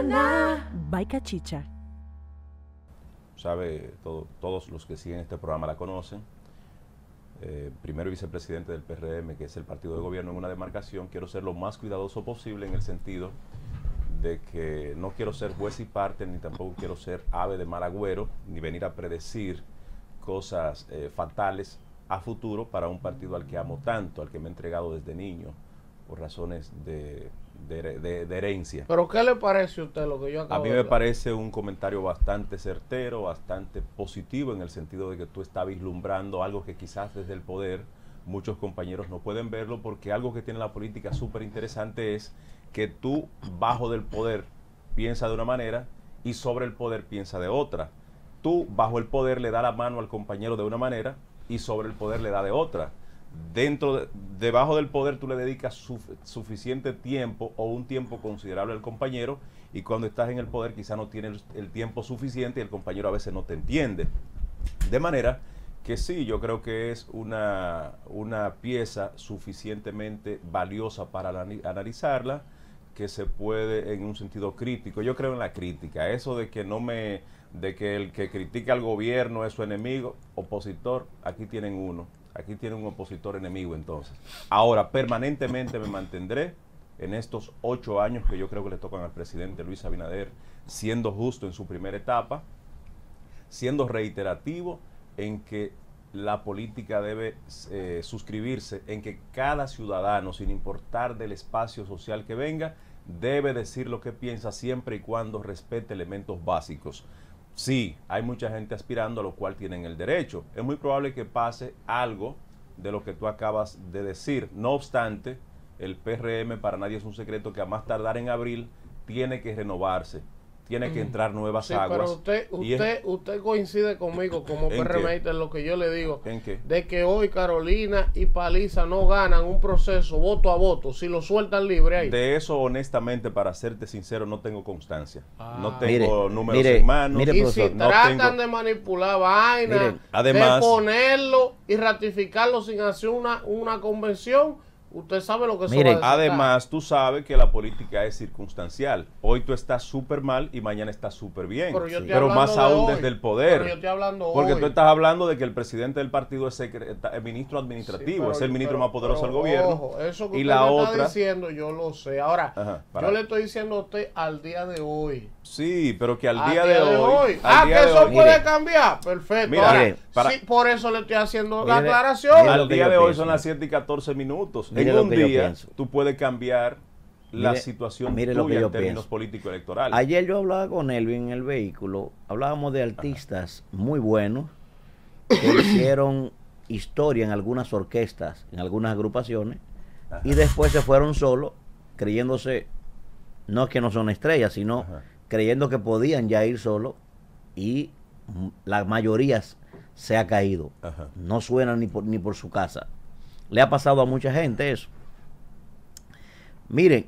Mañana. By Cachicha. Sabe, todos los que siguen este programa la conocen. Primero vicepresidente del PRM, que es el partido de gobierno en una demarcación. Quiero ser lo más cuidadoso posible en el sentido de que no quiero ser juez y parte, ni tampoco quiero ser ave de mal agüero, ni venir a predecir cosas fatales a futuro para un partido al que amo tanto, al que me he entregado desde niño, por razones de herencia. ¿Pero qué le parece a usted lo que yo acabo A mí de me hablar? parece un comentario bastante certero, bastante positivo, en el sentido de que tú estás vislumbrando algo que quizás desde el poder muchos compañeros no pueden verlo, porque algo que tiene la política súper interesante es que tú bajo del poder piensas de una manera y sobre el poder piensas de otra. Tú bajo el poder le das la mano al compañero de una manera y sobre el poder le da de otra. Debajo del poder tú le dedicas suficiente tiempo o un tiempo considerable al compañero, y cuando estás en el poder quizá no tienes el tiempo suficiente y el compañero a veces no te entiende. De manera que sí, yo creo que es una pieza suficientemente valiosa para analizarla, que se puede en un sentido crítico. Yo creo en la crítica. Eso de que el que critica al gobierno es su enemigo, opositor, aquí tienen uno. Aquí tienen un opositor enemigo entonces. Ahora, permanentemente me mantendré en estos 8 años que yo creo que le tocan al presidente Luis Abinader, siendo justo en su primera etapa, siendo reiterativo en que la política debe suscribirse en que cada ciudadano, sin importar del espacio social que venga, debe decir lo que piensa siempre y cuando respete elementos básicos. Sí, hay mucha gente aspirando, a lo cual tienen el derecho. Es muy probable que pase algo de lo que tú acabas de decir. No obstante, el PRM, para nadie es un secreto, que a más tardar en abril tiene que renovarse. Tiene que entrar nuevas aguas. Pero usted coincide conmigo como PRMista en lo que yo le digo. ¿En qué? De que hoy Carolina y Paliza no ganan un proceso voto a voto si lo sueltan libre ahí. De eso, honestamente, para serte sincero, no tengo constancia. No tengo Mire, números mire, en mano. mire, Y profesor, si no tratan tengo- de manipular vainas, Miren, además- de ponerlo y ratificarlo sin hacer una convención, usted sabe lo que eso Miren, va a desatar. Además, tú sabes que la política es circunstancial. Hoy tú estás súper mal y mañana estás súper bien. Pero yo estoy Pero hablando más de aún hoy. desde el poder. Pero yo estoy hablando Porque hoy. tú estás hablando de que el presidente del partido es ministro administrativo, Sí, es el ministro más poderoso pero del gobierno. ojo, eso que y usted la me está otra, diciendo, yo lo sé. Ahora, Ajá, yo le estoy diciendo a usted al día de hoy. sí, pero que al Al día de hoy. Ah, al que día de eso hoy- puede Mire. cambiar. Perfecto. Mira, Ahora, mire, sí, por eso le estoy haciendo la mire, aclaración. mire lo Al que día yo de hoy pienso. son las 7 y 14 minutos. Mire En lo un que yo día pienso. tú puedes cambiar la Mire- situación mire lo que tuya yo en términos pienso. político-electorales. Ayer yo hablaba con Elvin en el vehículo, hablábamos de artistas muy buenos que hicieron historia en algunas orquestas, en algunas agrupaciones, y después se fueron solos, creyéndose, no es que no son estrellas, sino Ajá. creyendo que podían ya ir solos, y la mayoría se ha caído. Ajá. No suena ni por su casa. Le ha pasado a mucha gente eso. Miren,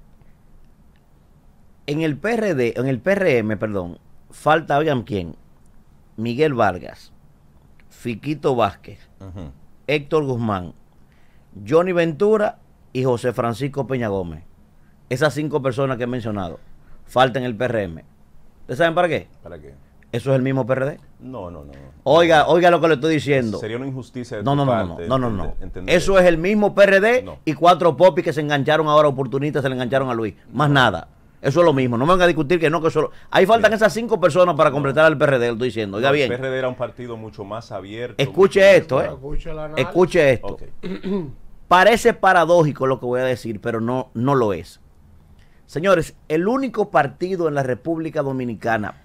en el PRM, perdón, falta, oigan quién, Miguel Vargas, Fiquito Vázquez, Ujú. Héctor Guzmán, Johnny Ventura y José Francisco Peña Gómez. Esas 5 personas que he mencionado faltan en el PRM. ¿Ustedes saben para qué? ¿Para qué? Eso es el mismo PRD. No. Oiga lo que le estoy diciendo. Sería una injusticia de No, tu no, no, parte no. entender Eso es el mismo PRD No. y 4 popis que se engancharon ahora, oportunistas, se le engancharon a Luis. Más nada. Eso es lo mismo. No me van a discutir que no, que solo. Ahí faltan Mira. esas 5 personas para completar el PRD, lo estoy diciendo. Oiga No, bien. El PRD era un partido mucho más abierto. Escuche mucho más esto, claro. Escuche el análisis. Escuche esto. Ok. Parece paradójico lo que voy a decir, pero no lo es. Señores, el único partido en la República Dominicana,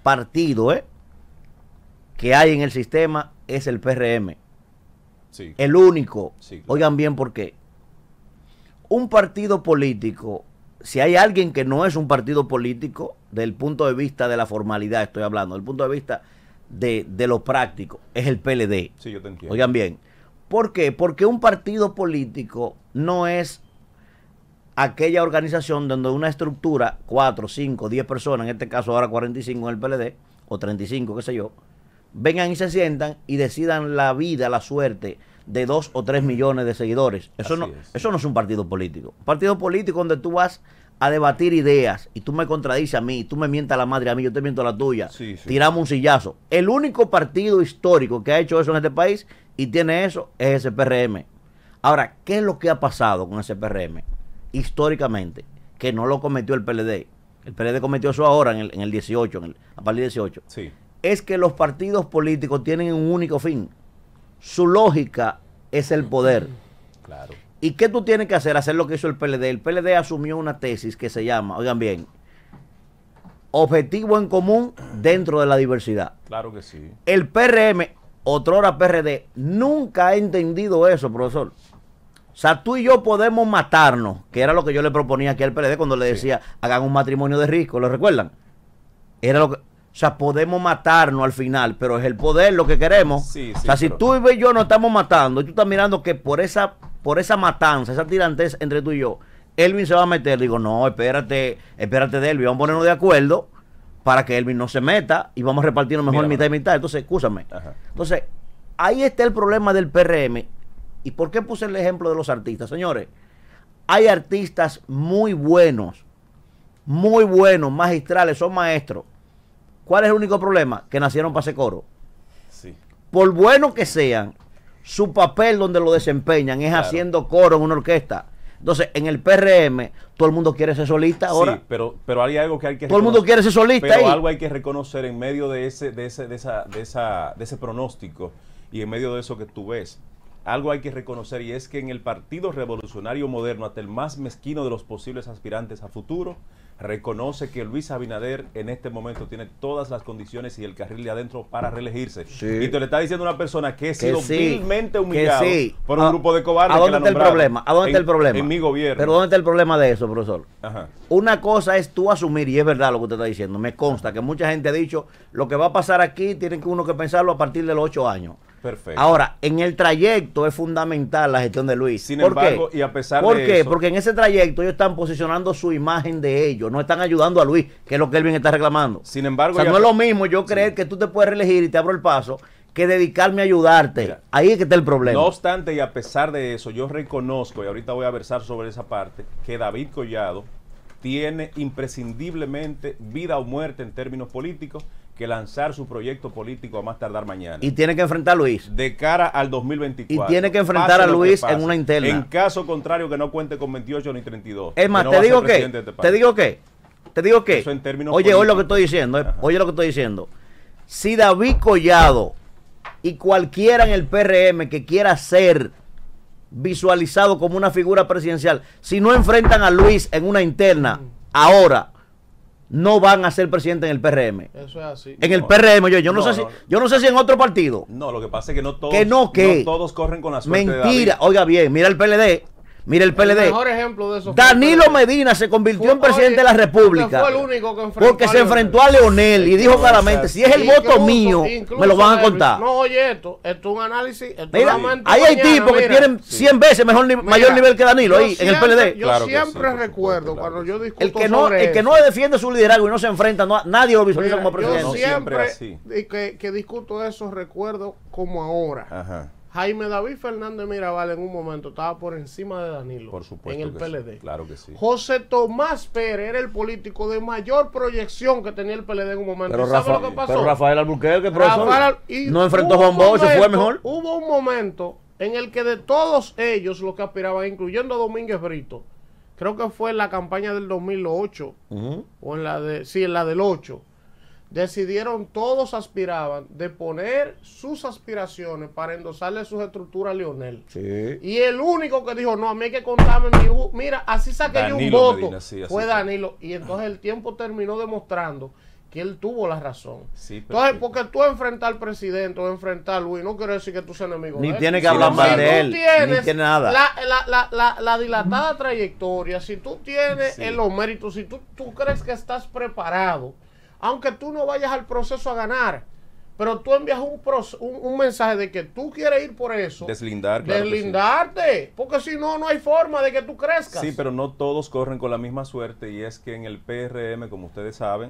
que hay en el sistema es el PRM. Sí. El único. Sí, claro. Oigan bien por qué. Un partido político, si hay alguien que no es un partido político, del punto de vista de la formalidad estoy hablando, del punto de vista de lo práctico, es el PLD. Sí, yo te entiendo. Oigan bien. ¿Por qué? Porque un partido político no es aquella organización donde una estructura, 4, 5, 10 personas, en este caso ahora 45 en el PLD, o 35, qué sé yo, vengan y se sientan y decidan la vida, la suerte de 2 o 3 millones de seguidores. Eso Así no, es. eso no es un partido político. Un partido político donde tú vas a debatir ideas y tú me contradices a mí, tú me mientas a la madre a mí, yo te miento a la tuya, Sí, sí. tiramos un sillazo. El único partido histórico que ha hecho eso en este país y tiene eso es ese PRM. Ahora, ¿qué es lo que ha pasado con ese PRM? Históricamente, que no lo cometió el PLD. El PLD cometió eso ahora en el 18, a partir del 18. Sí. Es que los partidos políticos tienen un único fin. Su lógica es el poder. Claro. ¿Y qué tú tienes que hacer? Hacer lo que hizo el PLD. El PLD asumió una tesis que se llama, oigan bien, objetivo en común dentro de la diversidad. Claro que sí. El PRM, otrora PRD, nunca ha entendido eso, profesor. O sea, tú y yo podemos matarnos, que era lo que yo le proponía aquí al PLD cuando le decía, hagan un matrimonio de riesgo, ¿lo recuerdan? Era lo que... O sea, podemos matarnos al final, pero es el poder lo que queremos. Sí, O sea, si pero... tú y yo nos estamos matando y tú estás mirando que por esa matanza, esa tirantez entre tú y yo, Elvin se va a meter. Digo, no, espérate, Delvin, vamos a ponernos de acuerdo para que Elvin no se meta y vamos a repartirnos mejor mitad y mitad. Entonces, escúchame. Ajá. Entonces, ahí está el problema del PRM. ¿Y por qué puse el ejemplo de los artistas? Señores, hay artistas muy buenos, magistrales, son maestros. ¿Cuál es el único problema? Que nacieron para hacer coro. Sí. Por bueno que sean, su papel donde lo desempeñan es Claro. haciendo coro en una orquesta. Entonces, en el PRM, todo el mundo quiere ser solista ahora. Sí, pero hay algo que hay que Todo el mundo quiere ser solista pero ahí. algo hay que reconocer en medio de ese pronóstico y en medio de eso que tú ves. Algo hay que reconocer y es que en el Partido Revolucionario Moderno, hasta el más mezquino de los posibles aspirantes a futuro, reconoce que Luis Abinader en este momento tiene todas las condiciones y el carril de adentro para reelegirse. Sí. Y te lo está diciendo una persona que ha Que sido sí, vilmente que humillado sí. por un grupo de cobardes. ¿A que dónde la está el nombraron problema? ¿A dónde está el problema? En mi gobierno. Pero ¿dónde está el problema de eso, profesor? Ajá. Una cosa es tú asumir, y es verdad lo que usted está diciendo, me consta que mucha gente ha dicho, lo que va a pasar aquí tienen que uno que pensarlo a partir de los 8 años. Perfecto. Ahora, en el trayecto es fundamental la gestión de Luis. Sin ¿Por embargo, qué? y a pesar ¿Por de qué? eso- Porque en ese trayecto ellos están posicionando su imagen de ellos, no están ayudando a Luis, que es lo que Elvin está reclamando. Sin embargo, o sea, ya- no es lo mismo yo creer que tú te puedes reelegir y te abro el paso, que dedicarme a ayudarte. Mira, ahí es que está el problema. No obstante, y a pesar de eso, yo reconozco, y ahorita voy a versar sobre esa parte, que David Collado tiene imprescindiblemente vida o muerte en términos políticos que lanzar su proyecto político a más tardar mañana. Y tiene que enfrentar a Luis. De cara al 2024. Y tiene que enfrentar Pase a lo que Luis pase. en una interna. En caso contrario, que no cuente con 28 ni 32. Es más, que no te va a ser digo que, presidente de este país. te digo que, Eso en términos oye, oye lo que políticos. estoy diciendo, Ajá. oye lo que estoy diciendo. Si David Collado y cualquiera en el PRM que quiera ser visualizado como una figura presidencial, si no enfrentan a Luis en una interna, ahora no van a ser presidente en el PRM. Eso es así. En el PRM, yo no No, sé si, no. yo no sé si en otro partido. No, lo que pasa es que no todos, Que no, ¿qué? no todos corren con la suerte de Mentira. David. Oiga bien, mira el PLD. Mira el El PLD. mejor ejemplo de eso fue Danilo el PLD. Medina se convirtió Fue- en presidente de la oye, República porque fue el único que enfrentó porque a se Leonel. enfrentó a Leonel y dijo claramente, si es el voto Incluso- mío, incluso me lo van a Elvis, contar. No, oye, esto es un análisis. Esto Mira, solamente ahí hay mañana, tipos que mira. tienen 100 veces mayor Mira, nivel que Danilo yo ahí en el siempre- PLD. Yo Claro que sí, siempre por supuesto, recuerdo claro cuando que yo sí. discuto El que no, sobre el que eso. no defiende su liderazgo y no se enfrenta, nadie lo visualiza Mira, como presidente. No yo siempre siempre así. que discuto eso recuerdo como ahora. Ajá. Jaime David Fernández Mirabal en un momento estaba por encima de Danilo Por supuesto. en el que PLD. sí, claro que sí. José Tomás Pérez era el político de mayor proyección que tenía el PLD en un momento. Pero, ¿Y sabe lo que pasó? Rafael Albuquerque, profesor, Rafael- y no enfrentó a hubo Juan un Bosch, se fue momento- mejor. Hubo un momento en el que de todos ellos los que aspiraban, incluyendo a Domínguez Brito, creo que fue en la campaña del 2008, Ujú. o en la del 8, decidieron, todos aspiraban de poner sus aspiraciones para endosarle sus estructuras a Leonel. Sí. Y el único que dijo, no, a mí hay que contarme mira, así saqué yo un Danilo voto, Medina, sí, así fue fue. Danilo. Y entonces el tiempo terminó demostrando que él tuvo la razón. Sí, Entonces, perfecto. porque tú enfrentar al presidente o enfrentar a Luis, no quiere decir que tú seas enemigo Ni de él. tiene que Sí, hablar no, mal si de tú él, ni tiene nada. La dilatada trayectoria, si tú tienes Sí. en los méritos, si tú crees que estás preparado, aunque tú no vayas al proceso a ganar, pero tú envías un mensaje de que tú quieres ir por eso, Deslindar, claro que sí. deslindarte, porque si no, no hay forma de que tú crezcas. Sí, pero no todos corren con la misma suerte y es que en el PRM, como ustedes saben,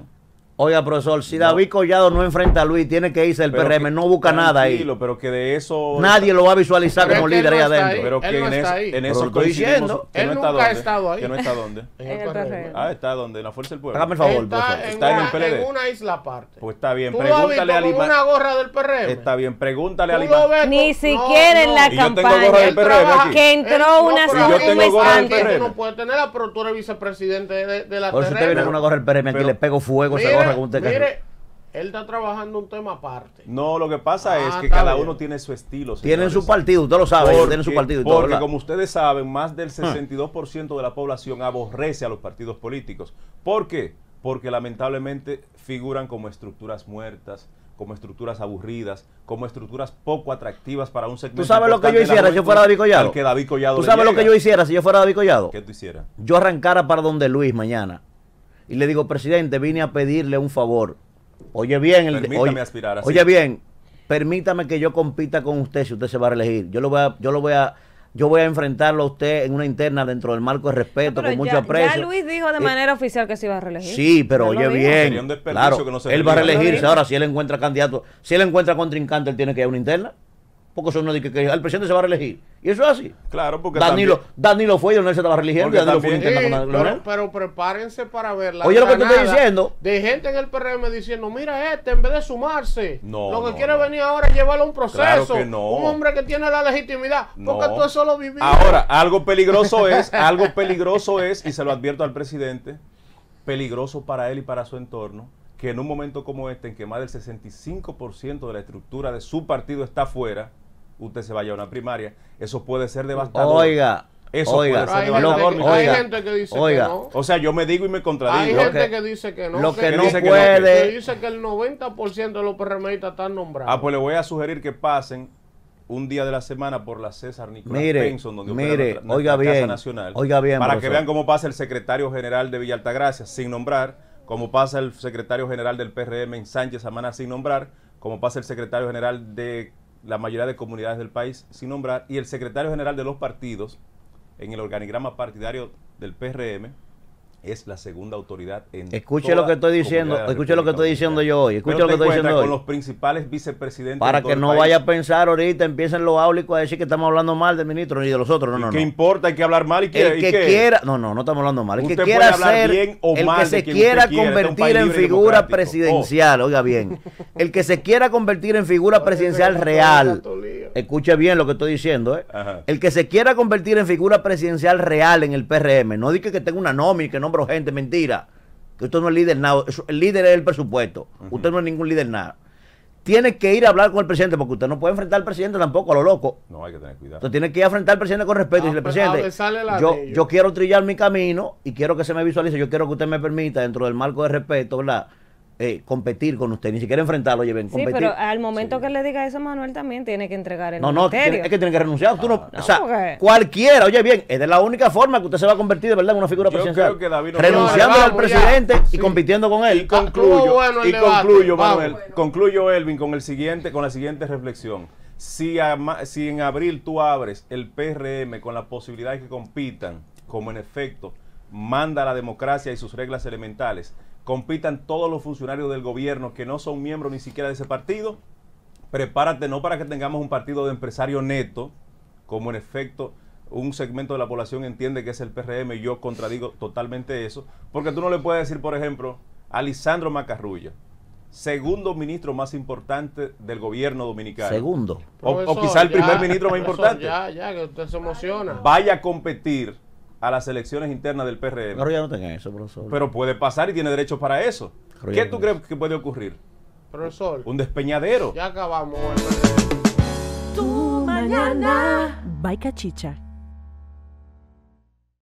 Oiga, profesor, si David Collado no enfrenta a Luis, tiene que irse del Pero PRM, que- no busca nada ahí. tranquilo, pero que de eso... Nadie lo va a visualizar Pero como es que él líder ahí no está adentro. ahí. Pero que Él no en, está ahí. en Pero eso lo estoy coincidimos, diciendo. que Él no nunca está ha dónde, estado ahí. que no está dónde. En En el PRM. Ah, está donde, en la Fuerza del Pueblo. Hágame el favor, Está profesor. en, Está en el una, PLD. en una isla aparte. Pues está bien, ¿Tú lo has visto pregúntale a con Lima. una gorra del PRM? Está bien, pregúntale ¿Tú a lo Lima. ves Ni con- siquiera en la Y yo tengo campaña. gorra del Él PRM trabaja- aquí. Que entró él- una pero Y yo aquí tengo no gorra del puede, PRM. tú no puedes tenerla, pero tú eres vicepresidente de la Por eso usted viene con una gorra del PRM aquí, Pero- le pego fuego a esa gorra como usted mire, él está trabajando un tema aparte. No, lo que pasa es que está cada bien. uno tiene su estilo. Tienen señores. su partido, usted lo sabe, ellos tienen su partido y todo, Porque ¿verdad? como ustedes saben, más del 62% de la población aborrece a los partidos políticos. ¿Por qué? Porque lamentablemente figuran como estructuras muertas, como estructuras aburridas, como estructuras poco atractivas para un segmento. ¿Tú sabes lo que yo importante de la hiciera si yo juventud fuera David Collado? al que David Collado ¿Tú le sabes lo que llega? yo hiciera si yo fuera David Collado? ¿Qué tú hicieras? Yo arrancara para donde Luis mañana y le digo, presidente, vine a pedirle un favor. Oye bien, Permítame aspirar así. Oye bien, permítame que yo compita con usted si usted se va a reelegir. Yo voy a enfrentarlo a usted en una interna dentro del marco de respeto, Pero con mucho ya aprecio. Luis dijo de manera oficial que se iba a reelegir. Sí, pero Ya oye lo dijo. bien, Sería un desperdicio claro, que no se él va a reelija. reelegirse. Ahora, si él encuentra candidato, si él encuentra contrincante, él tiene que ir a una interna. Porque eso no dice que el presidente se va a reelegir. Y eso es así. Claro, porque Danilo fue y Leonel se estaba religiendo y Porque Danilo fue a una también- interna con Leonel. pero prepárense para ver la Oye, lo que te estoy granada diciendo. de gente en el PRM diciendo, mira en vez de sumarse, No, lo que no, quiere no. venir ahora es llevarlo a un proceso. Claro que no. Un hombre que tiene la legitimidad. Porque No. tú eso lo vivido. Ahora, algo peligroso es, y se lo advierto al presidente, peligroso para él y para su entorno, que en un momento como este, en que más del 65% de la estructura de su partido está fuera, usted se vaya a una primaria, eso puede ser devastador. Oiga, Eso oiga, puede ser hay, devastador, gente, mi hay querido. gente que dice oiga. que no. O sea, yo me digo y me Hay contradigo. gente que- que dice que no. lo que no dice que puede. que dice que el 90% de los PRMistas están nombrados. Ah, pues le voy a sugerir que pasen un día de la semana por la César Nicolás Mire, Benson, donde opera mire, nuestra oiga Casa bien, Nacional, oiga bien, para que profesor. vean cómo pasa el secretario general de Villa Altagracia sin nombrar, cómo pasa el secretario general del PRM en Sánchez Samaná sin nombrar, cómo pasa el secretario general de la mayoría de comunidades del país sin nombrar, y el secretario general de los partidos en el organigrama partidario del PRM es la segunda autoridad en Escuche toda lo que estoy diciendo, comunidad de la escuche lo que estoy República diciendo Dominicana. yo hoy, escuche Pero lo que te estoy diciendo encuentras hoy. con los principales vicepresidentes Para de todo que el no país. vaya a pensar ahorita, empiecen los áulicos a decir que estamos hablando mal del ministro ni de los otros. No, ¿Y no, qué no. importa? Hay que hablar mal y que El que quiera, no estamos hablando mal. El que Usted quiera puede hablar ser, bien o el mal que de se quien quiera usted quiera. Este es un convertir país en libre y figura democrático. presidencial, oiga bien, el que se quiera convertir en figura presidencial real, escuche bien lo que estoy diciendo, Ajá. el que se quiera convertir en figura presidencial real en el PRM, no diga que tenga una nómina y que nombro gente, mentira, que usted no es líder nada, el líder es el presupuesto, usted no es ningún líder nada. Tiene que ir a hablar con el presidente, porque usted no puede enfrentar al presidente tampoco a lo loco. No, hay que tener cuidado. Usted tiene que ir a enfrentar al presidente con respeto y decirle, presidente, besarle la yo, anillo. yo quiero trillar mi camino y quiero que se me visualice, yo quiero que usted me permita, dentro del marco de respeto, ¿verdad? Competir con usted, ni siquiera enfrentarlo, oye, ven, Sí, competir. pero al momento que le diga eso, Manuel también tiene que entregar el No, ministerio. es que tiene que renunciar. Tú no, No, o sea, porque- cualquiera, oye bien, es de la única forma que usted se va a convertir de verdad en una figura Yo presidencial. creo que David no- renunciando al Vamos, presidente ya. y Sí. compitiendo con él. Y concluyo, estuvo bueno el y debate. concluyo, Vamos. Manuel, concluyo, Elvin, con la siguiente reflexión. Si en abril tú abres el PRM con la posibilidad de que compitan, como en efecto manda la democracia y sus reglas elementales, compitan todos los funcionarios del gobierno que no son miembros ni siquiera de ese partido, prepárate no para que tengamos un partido de empresario neto, como en efecto un segmento de la población entiende que es el PRM, y yo contradigo totalmente eso, porque tú no le puedes decir, por ejemplo, a Lisandro Macarrulla, segundo ministro más importante del gobierno dominicano. Segundo. O Profesor, quizá el ya, primer ministro más profesor, importante. Ya, que usted se emociona. Vaya a competir a las elecciones internas del PRM. Pero ya no tenga eso, profesor. Pero puede pasar y tiene derecho para eso. Pero ¿Qué ya tú no crees que puede ocurrir? Profesor, Un despeñadero. ya acabamos. el PRM. Tu mañana. By Cachicha.